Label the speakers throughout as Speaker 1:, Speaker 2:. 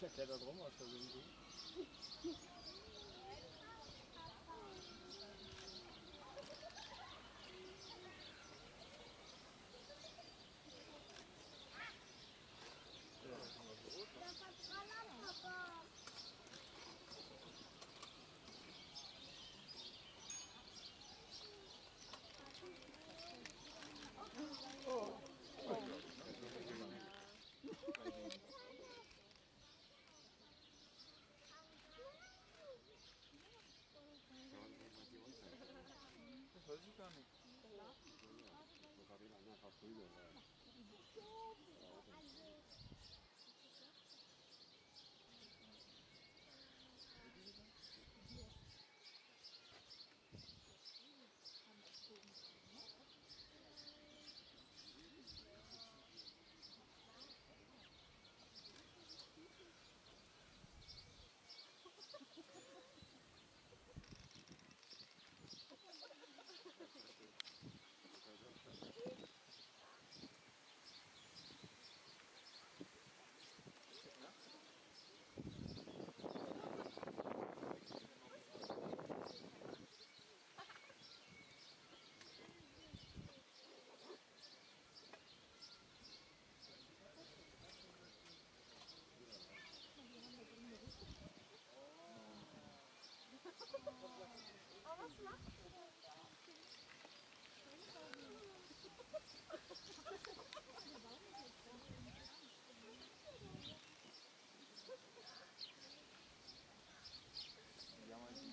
Speaker 1: Der klettert rum aus Versehen.
Speaker 2: Oh. Das weiß ich gar nicht.
Speaker 3: Ich habe ihn einfach verprügelt.
Speaker 4: Oh, was machst du denn da?
Speaker 2: Ja, mal die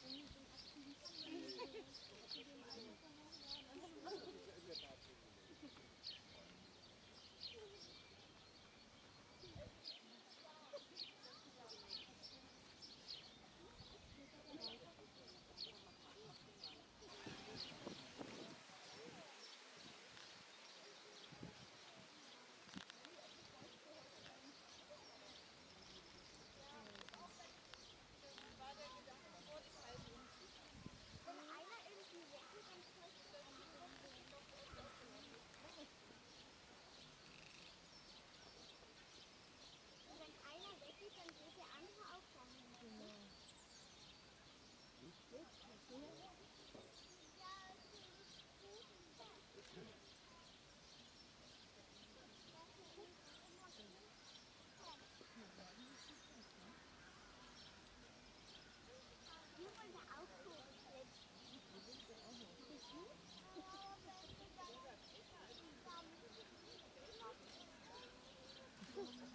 Speaker 4: Wenn einer irgendwie weggeht, dann fällt der andere. Und wenn einer weggeht, dann geht der andere auch dahin. Genau. Wir wollen da auch so.